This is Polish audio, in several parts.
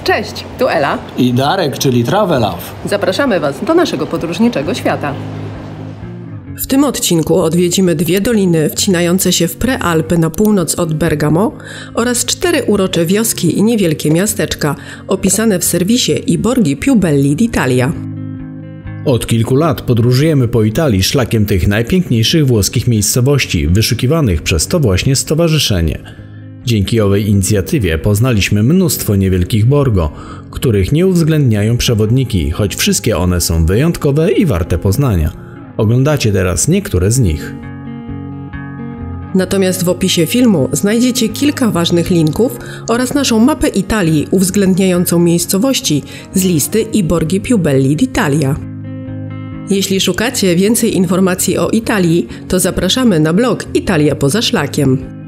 Cześć, tu Ela i Darek, czyli Travelaw. Zapraszamy Was do naszego podróżniczego świata. W tym odcinku odwiedzimy 2 doliny wcinające się w prealpy na północ od Bergamo oraz 4 urocze wioski i niewielkie miasteczka opisane w serwisie I Borghi Più Belli d'Italia. Od kilku lat podróżujemy po Italii szlakiem tych najpiękniejszych włoskich miejscowości, wyszukiwanych przez to właśnie stowarzyszenie. Dzięki owej inicjatywie poznaliśmy mnóstwo niewielkich borgo, których nie uwzględniają przewodniki, choć wszystkie one są wyjątkowe i warte poznania. Oglądacie teraz niektóre z nich. Natomiast w opisie filmu znajdziecie kilka ważnych linków oraz naszą mapę Italii uwzględniającą miejscowości z listy I Borghi Più Belli d'Italia. Jeśli szukacie więcej informacji o Italii, to zapraszamy na blog Italia poza szlakiem.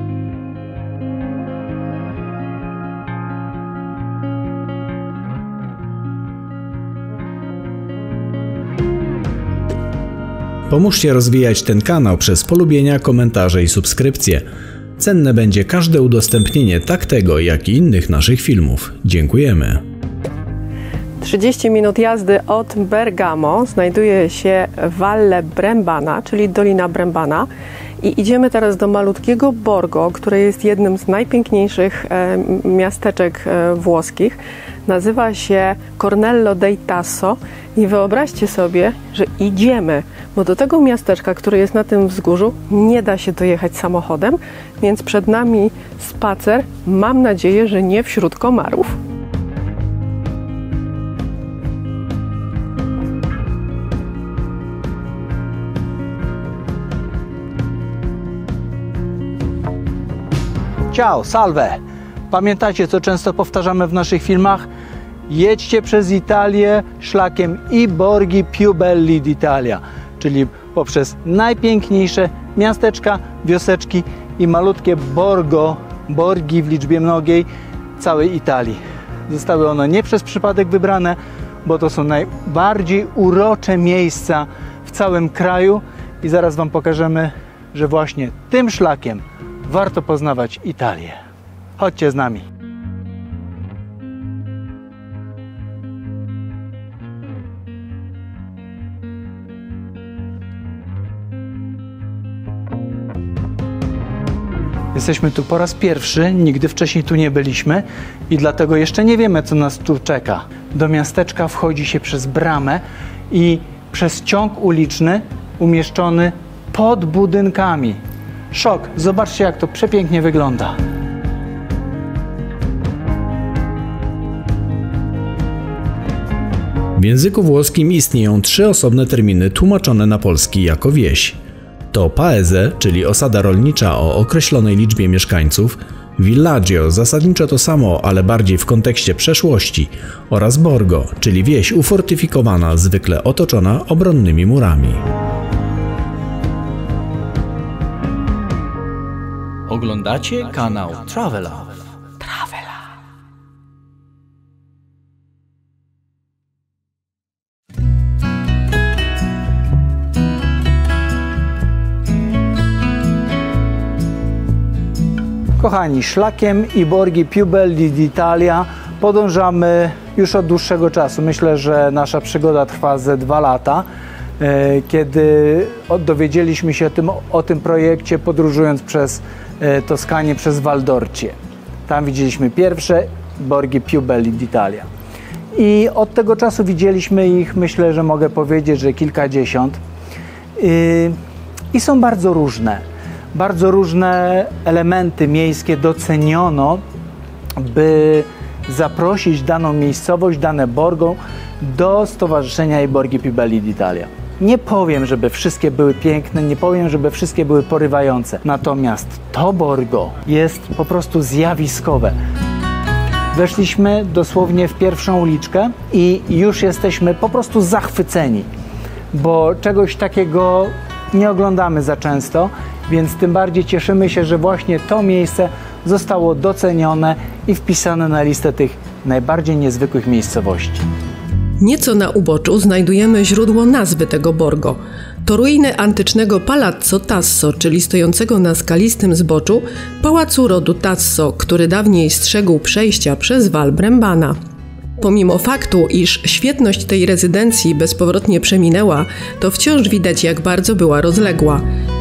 Pomóżcie rozwijać ten kanał przez polubienia, komentarze i subskrypcje. Cenne będzie każde udostępnienie tak tego, jak i innych naszych filmów. Dziękujemy. 30 minut jazdy od Bergamo znajduje się Valle Brembana, czyli Dolina Brembana. I idziemy teraz do malutkiego Borgo, które jest jednym z najpiękniejszych miasteczek włoskich. Nazywa się Cornello dei Tasso i wyobraźcie sobie, że idziemy, bo do tego miasteczka, które jest na tym wzgórzu, nie da się dojechać samochodem, więc przed nami spacer, mam nadzieję, że nie wśród komarów. Ciao, salve! Pamiętacie, co często powtarzamy w naszych filmach? Jedźcie przez Italię szlakiem I Borghi Più Belli d'Italia, czyli poprzez najpiękniejsze miasteczka, wioseczki i malutkie borgi w liczbie mnogiej całej Italii. Zostały one nie przez przypadek wybrane, bo to są najbardziej urocze miejsca w całym kraju i zaraz Wam pokażemy, że właśnie tym szlakiem warto poznawać Italię. Chodźcie z nami. Jesteśmy tu po raz pierwszy, nigdy wcześniej tu nie byliśmy i dlatego jeszcze nie wiemy, co nas tu czeka. Do miasteczka wchodzi się przez bramę i przez ciąg uliczny umieszczony pod budynkami. Szok! Zobaczcie, jak to przepięknie wygląda. W języku włoskim istnieją 3 osobne terminy tłumaczone na polski jako wieś. To paese, czyli osada rolnicza o określonej liczbie mieszkańców, villaggio, zasadniczo to samo, ale bardziej w kontekście przeszłości, oraz borgo, czyli wieś ufortyfikowana, zwykle otoczona obronnymi murami. Oglądacie kanał Travelaw. Kochani, szlakiem I Borghi Più Belli d'Italia podążamy już od dłuższego czasu. Myślę, że nasza przygoda trwa ze 2 lata. Kiedy dowiedzieliśmy się o tym projekcie, podróżując przez Toskanię, przez Valdorcie. Tam widzieliśmy pierwsze Borghi Più Belli d'Italia. I od tego czasu widzieliśmy ich, myślę, że mogę powiedzieć, że kilkadziesiąt. I są bardzo różne. Bardzo różne elementy miejskie doceniono, by zaprosić daną miejscowość, dane borgo do Stowarzyszenia I Borghi Più Belli d'Italia. Nie powiem, żeby wszystkie były piękne, nie powiem, żeby wszystkie były porywające. Natomiast to borgo jest po prostu zjawiskowe. Weszliśmy dosłownie w pierwszą uliczkę i już jesteśmy po prostu zachwyceni, bo czegoś takiego nie oglądamy za często, więc tym bardziej cieszymy się, że właśnie to miejsce zostało docenione i wpisane na listę tych najbardziej niezwykłych miejscowości. Nieco na uboczu znajdujemy źródło nazwy tego borgo. To ruiny antycznego Palazzo Tasso, czyli stojącego na skalistym zboczu pałacu rodu Tasso, który dawniej strzegł przejścia przez Val Brembana. Pomimo faktu, iż świetność tej rezydencji bezpowrotnie przeminęła, to wciąż widać, jak bardzo była rozległa.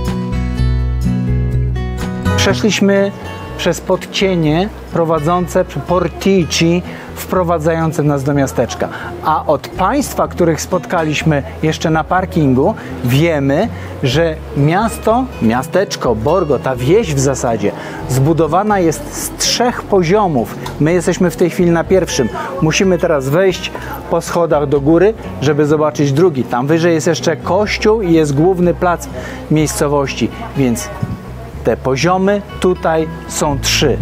Przeszliśmy przez podcienie prowadzące, portici wprowadzające nas do miasteczka. A od państwa, których spotkaliśmy jeszcze na parkingu, wiemy, że miasteczko Borgo, ta wieś w zasadzie, zbudowana jest z 3 poziomów. My jesteśmy w tej chwili na pierwszym. Musimy teraz wejść po schodach do góry, żeby zobaczyć drugi. Tam wyżej jest jeszcze kościół i jest główny plac miejscowości, więc te poziomy tutaj są 3.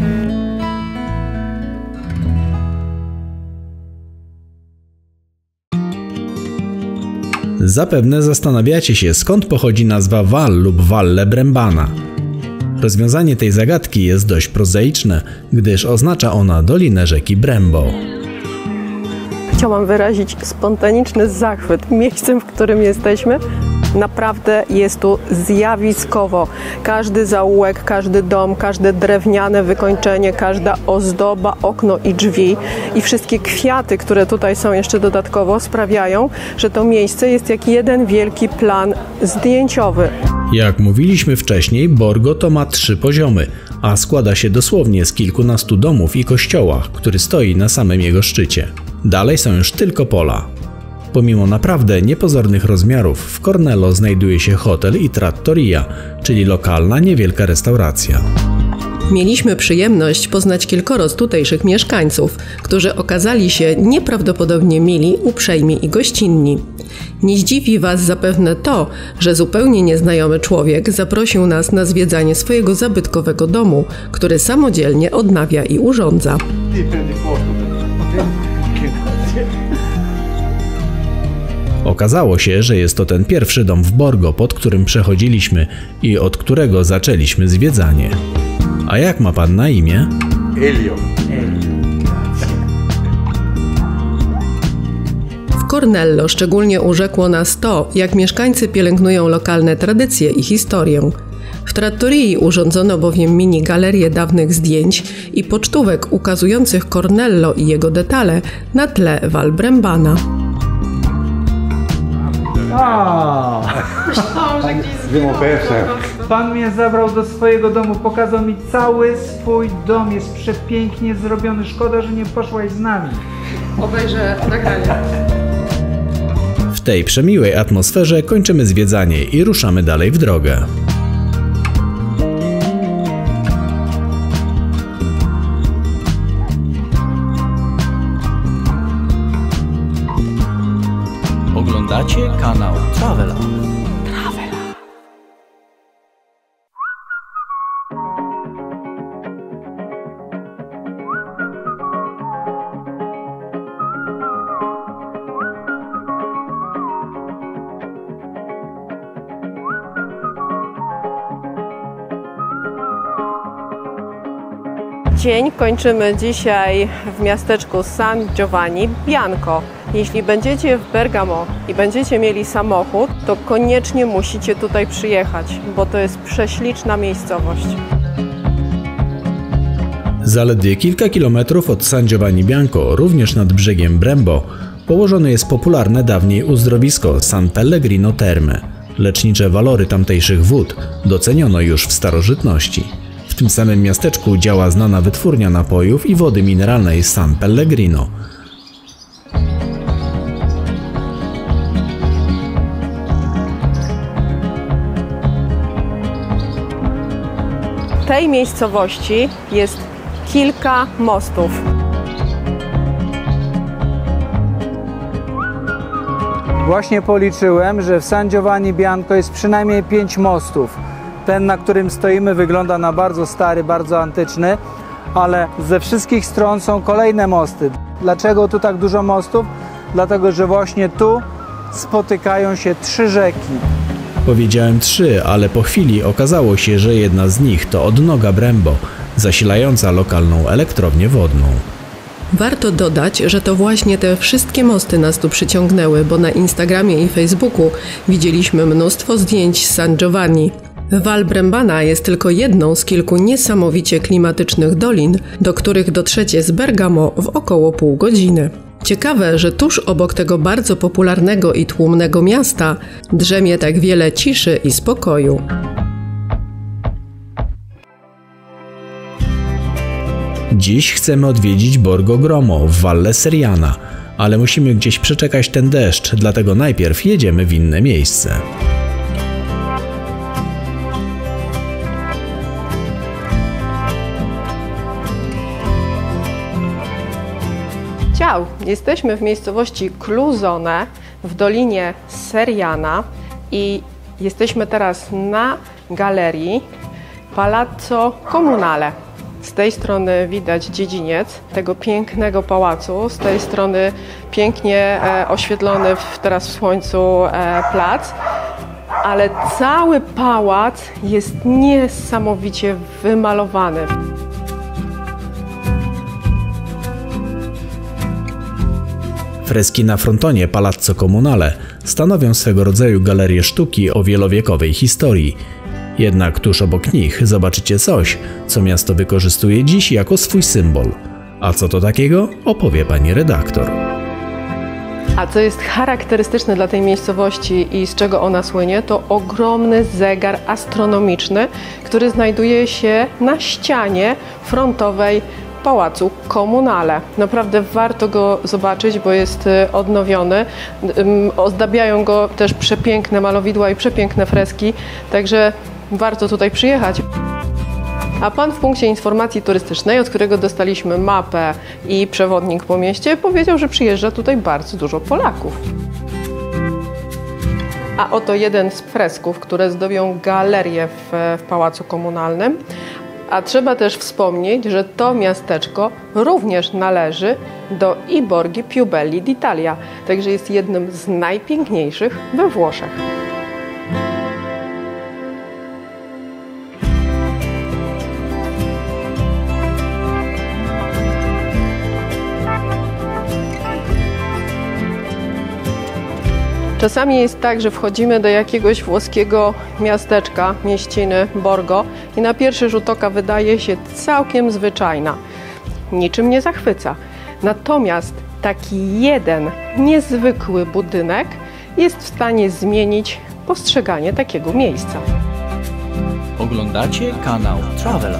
Zapewne zastanawiacie się, skąd pochodzi nazwa Val lub Valle Brembana. Rozwiązanie tej zagadki jest dość prozaiczne, gdyż oznacza ona dolinę rzeki Brembo. Chciałam wyrazić spontaniczny zachwyt miejscem, w którym jesteśmy. Naprawdę jest tu zjawiskowo. Każdy zaułek, każdy dom, każde drewniane wykończenie, każda ozdoba, okno i drzwi i wszystkie kwiaty, które tutaj są jeszcze dodatkowo, sprawiają, że to miejsce jest jak jeden wielki plan zdjęciowy. Jak mówiliśmy wcześniej, Borgo to ma 3 poziomy, a składa się dosłownie z kilkunastu domów i kościoła, który stoi na samym jego szczycie. Dalej są już tylko pola. Pomimo naprawdę niepozornych rozmiarów, w Cornello znajduje się hotel i trattoria, czyli lokalna, niewielka restauracja. Mieliśmy przyjemność poznać kilkoro z tutejszych mieszkańców, którzy okazali się nieprawdopodobnie mili, uprzejmi i gościnni. Nie zdziwi Was zapewne to, że zupełnie nieznajomy człowiek zaprosił nas na zwiedzanie swojego zabytkowego domu, który samodzielnie odnawia i urządza. Okazało się, że jest to ten pierwszy dom w Borgo, pod którym przechodziliśmy i od którego zaczęliśmy zwiedzanie. A jak ma pan na imię? Elio. W Cornello szczególnie urzekło nas to, jak mieszkańcy pielęgnują lokalne tradycje i historię. W trattorii urządzono bowiem mini galerię dawnych zdjęć i pocztówek ukazujących Cornello i jego detale na tle Val Brembana. Pan mnie zabrał do swojego domu, pokazał mi cały swój dom, jest przepięknie zrobiony, szkoda, że nie poszłaś z nami. Obejrzę nagranie. W tej przemiłej atmosferze kończymy zwiedzanie i ruszamy dalej w drogę. Oglądacie kanał Travela. Dzień kończymy dzisiaj w miasteczku San Giovanni Bianco. Jeśli będziecie w Bergamo i będziecie mieli samochód, to koniecznie musicie tutaj przyjechać, bo to jest prześliczna miejscowość. Zaledwie kilka kilometrów od San Giovanni Bianco, również nad brzegiem Brembo, położone jest popularne dawniej uzdrowisko San Pellegrino Terme. Lecznicze walory tamtejszych wód doceniono już w starożytności. W tym samym miasteczku działa znana wytwórnia napojów i wody mineralnej San Pellegrino. W tej miejscowości jest kilka mostów. Właśnie policzyłem, że w San Giovanni Bianco jest przynajmniej 5 mostów. Ten, na którym stoimy, wygląda na bardzo stary, bardzo antyczny, ale ze wszystkich stron są kolejne mosty. Dlaczego tu tak dużo mostów? Dlatego, że właśnie tu spotykają się 3 rzeki. Powiedziałem 3, ale po chwili okazało się, że jedna z nich to odnoga Brembo, zasilająca lokalną elektrownię wodną. Warto dodać, że to właśnie te wszystkie mosty nas tu przyciągnęły, bo na Instagramie i Facebooku widzieliśmy mnóstwo zdjęć z San Giovanni. Val Brembana jest tylko jedną z kilku niesamowicie klimatycznych dolin, do których dotrzecie z Bergamo w około pół godziny. Ciekawe, że tuż obok tego bardzo popularnego i tłumnego miasta drzemie tak wiele ciszy i spokoju. Dziś chcemy odwiedzić Borgo Gromo w Valle Seriana, ale musimy gdzieś przeczekać ten deszcz, dlatego najpierw jedziemy w inne miejsce. Ciao! Jesteśmy w miejscowości Clusone w Dolinie Seriana i jesteśmy teraz na galerii Palazzo Comunale. Z tej strony widać dziedziniec tego pięknego pałacu, z tej strony pięknie oświetlony teraz w słońcu plac, ale cały pałac jest niesamowicie wymalowany. Freski na frontonie Palazzo Comunale stanowią swego rodzaju galerię sztuki o wielowiekowej historii. Jednak tuż obok nich zobaczycie coś, co miasto wykorzystuje dziś jako swój symbol. A co to takiego? Opowie pani redaktor. A co jest charakterystyczne dla tej miejscowości i z czego ona słynie, to ogromny zegar astronomiczny, który znajduje się na ścianie frontowej Pałacu Comunale. Naprawdę warto go zobaczyć, bo jest odnowiony. Ozdabiają go też przepiękne malowidła i przepiękne freski, także warto tutaj przyjechać. A pan w punkcie informacji turystycznej, od którego dostaliśmy mapę i przewodnik po mieście, powiedział, że przyjeżdża tutaj bardzo dużo Polaków. A oto jeden z fresków, które zdobią galerię w Pałacu Komunalnym. A trzeba też wspomnieć, że to miasteczko również należy do I Borgi Più Belli d'Italia, także jest jednym z najpiękniejszych we Włoszech. Czasami jest tak, że wchodzimy do jakiegoś włoskiego miasteczka, mieściny Borgo i na pierwszy rzut oka wydaje się całkiem zwyczajna. Niczym nie zachwyca. Natomiast taki jeden niezwykły budynek jest w stanie zmienić postrzeganie takiego miejsca. Oglądacie kanał Travela.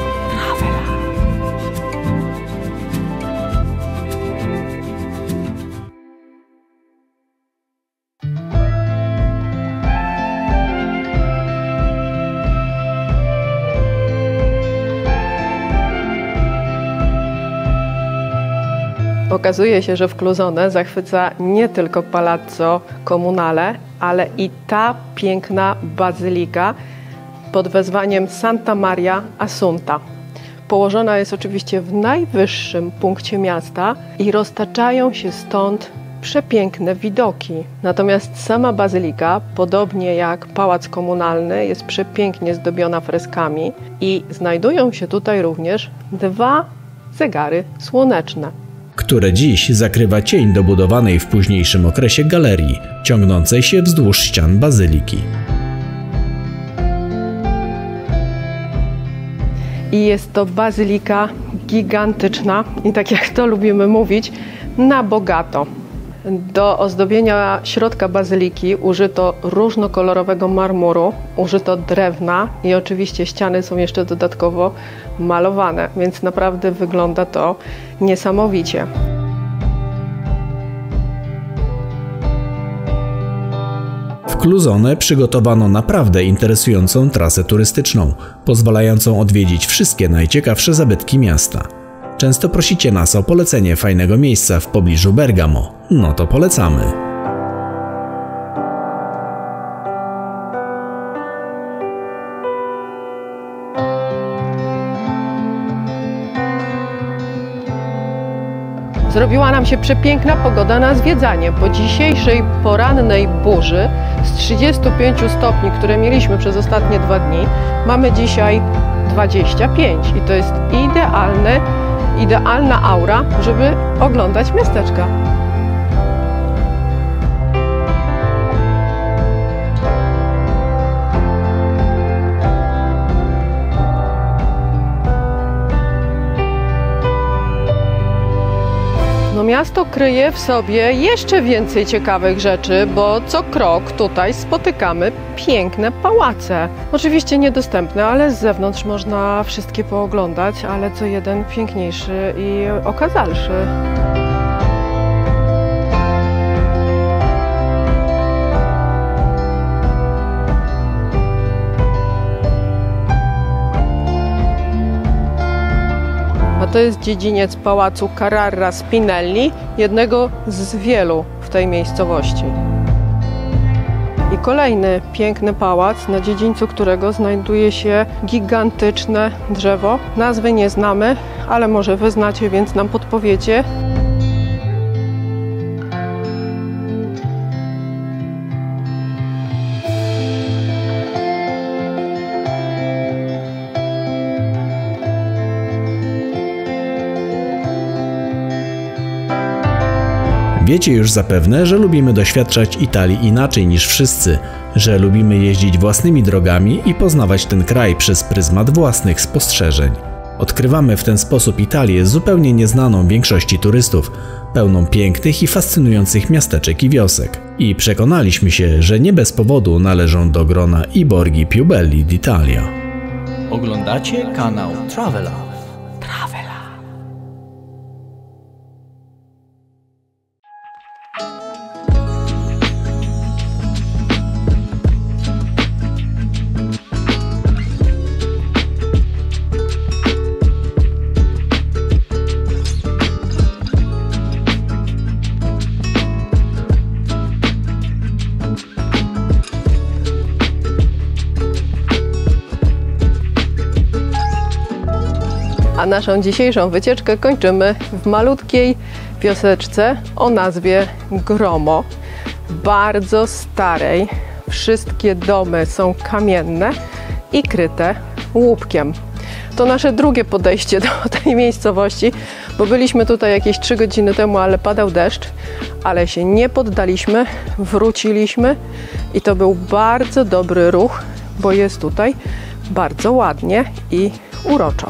Okazuje się, że w Clusone zachwyca nie tylko Palazzo Comunale, ale i ta piękna bazylika pod wezwaniem Santa Maria Assunta. Położona jest oczywiście w najwyższym punkcie miasta i roztaczają się stąd przepiękne widoki. Natomiast sama bazylika, podobnie jak pałac komunalny, jest przepięknie zdobiona freskami i znajdują się tutaj również dwa zegary słoneczne, które dziś zakrywa cień dobudowanej w późniejszym okresie galerii, ciągnącej się wzdłuż ścian bazyliki. I jest to bazylika gigantyczna i tak jak to lubimy mówić, na bogato. Do ozdobienia środka bazyliki użyto różnokolorowego marmuru, użyto drewna i oczywiście ściany są jeszcze dodatkowo malowane, więc naprawdę wygląda to niesamowicie. W Clusone przygotowano naprawdę interesującą trasę turystyczną, pozwalającą odwiedzić wszystkie najciekawsze zabytki miasta. Często prosicie nas o polecenie fajnego miejsca w pobliżu Bergamo. No to polecamy. Zrobiła nam się przepiękna pogoda na zwiedzanie. Po dzisiejszej porannej burzy z 35 stopni, które mieliśmy przez ostatnie 2 dni, mamy dzisiaj 25 i to jest idealna aura, żeby oglądać miasteczka. No miasto kryje w sobie jeszcze więcej ciekawych rzeczy, bo co krok tutaj spotykamy piękne pałace. Oczywiście niedostępne, ale z zewnątrz można wszystkie pooglądać, ale co jeden piękniejszy i okazalszy. A to jest dziedziniec pałacu Carrara Spinelli, jednego z wielu w tej miejscowości. I kolejny piękny pałac, na dziedzińcu którego znajduje się gigantyczne drzewo. Nazwy nie znamy, ale może wy znacie, więc nam podpowiecie. Wiecie już zapewne, że lubimy doświadczać Italii inaczej niż wszyscy, że lubimy jeździć własnymi drogami i poznawać ten kraj przez pryzmat własnych spostrzeżeń. Odkrywamy w ten sposób Italię zupełnie nieznaną większości turystów, pełną pięknych i fascynujących miasteczek i wiosek. I przekonaliśmy się, że nie bez powodu należą do grona i borghi più belli d'Italia. Oglądacie kanał Travela. A naszą dzisiejszą wycieczkę kończymy w malutkiej wioseczce o nazwie Gromo, bardzo starej. Wszystkie domy są kamienne i kryte łupkiem. To nasze drugie podejście do tej miejscowości, bo byliśmy tutaj jakieś 3 godziny temu, ale padał deszcz, ale się nie poddaliśmy, wróciliśmy i to był bardzo dobry ruch, bo jest tutaj bardzo ładnie i uroczo.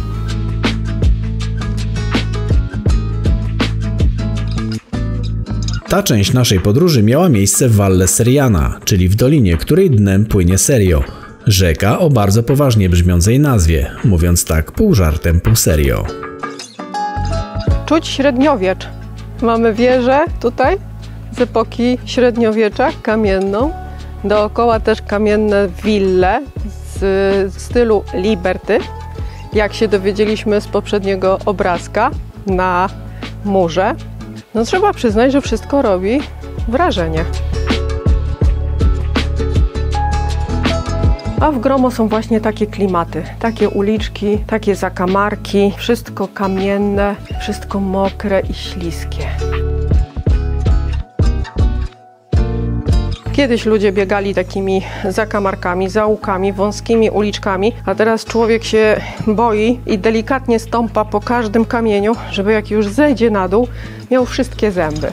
Ta część naszej podróży miała miejsce w Valle Seriana, czyli w dolinie, której dnem płynie Serio. Rzeka o bardzo poważnie brzmiącej nazwie, mówiąc tak pół żartem, pół serio. Czuć średniowiecz. Mamy wieżę tutaj z epoki średniowiecza, kamienną. Dookoła też kamienne wille z stylu Liberty. Jak się dowiedzieliśmy z poprzedniego obrazka na murze. No trzeba przyznać, że wszystko robi wrażenie. A w Gromo są właśnie takie klimaty, takie uliczki, takie zakamarki, wszystko kamienne, wszystko mokre i śliskie. Kiedyś ludzie biegali takimi zakamarkami, zaułkami, wąskimi uliczkami, a teraz człowiek się boi i delikatnie stąpa po każdym kamieniu, żeby jak już zejdzie na dół, miał wszystkie zęby.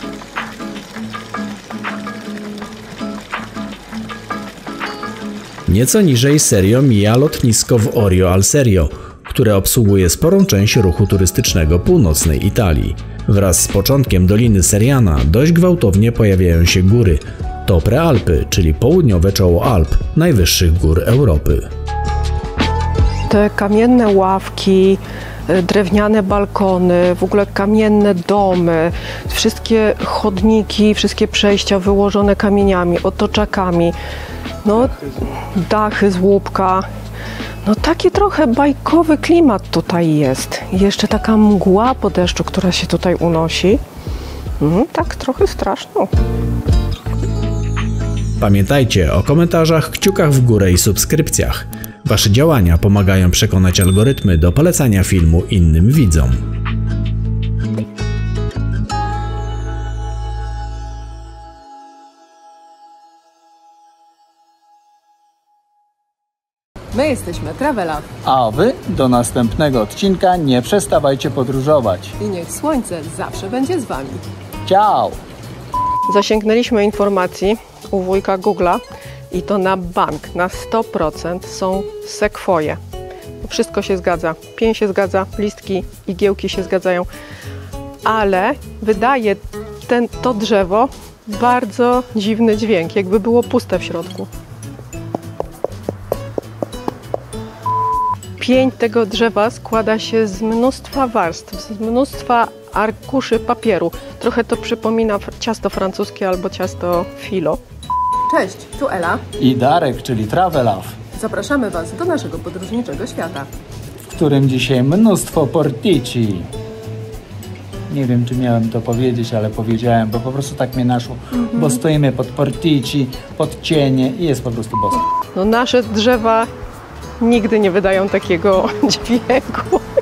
Nieco niżej Serio mija lotnisko w Orio al Serio, które obsługuje sporą część ruchu turystycznego północnej Italii. Wraz z początkiem Doliny Seriana dość gwałtownie pojawiają się góry. To Prealpy, czyli południowe czoło Alp, najwyższych gór Europy. Te kamienne ławki, drewniane balkony, w ogóle kamienne domy, wszystkie chodniki, wszystkie przejścia wyłożone kamieniami, otoczakami, no dachy z łupka. No taki trochę bajkowy klimat tutaj jest. Jeszcze taka mgła po deszczu, która się tutaj unosi. Tak trochę straszno. Pamiętajcie o komentarzach, kciukach w górę i subskrypcjach. Wasze działania pomagają przekonać algorytmy do polecania filmu innym widzom. My jesteśmy Travela A wy do następnego odcinka nie przestawajcie podróżować. i niech słońce zawsze będzie z Wami. Ciao! Zasięgnęliśmy informacji u wujka Google'a i to na bank, na 100% są sekwoje. Wszystko się zgadza. Pień się zgadza, listki, igiełki się zgadzają, ale wydaje to drzewo bardzo dziwny dźwięk, jakby było puste w środku. Pień tego drzewa składa się z mnóstwa warstw, z mnóstwa arkuszy papieru. Trochę to przypomina ciasto francuskie albo ciasto filo. Cześć, tu Ela. I Darek, czyli Travelaw, Zapraszamy Was do naszego podróżniczego świata. w którym dzisiaj mnóstwo portici. Nie wiem, czy miałem to powiedzieć, ale powiedziałem, bo po prostu tak mnie naszło. Bo stoimy pod portici, pod cienie i jest po prostu bosko. No nasze drzewa nigdy nie wydają takiego dźwięku.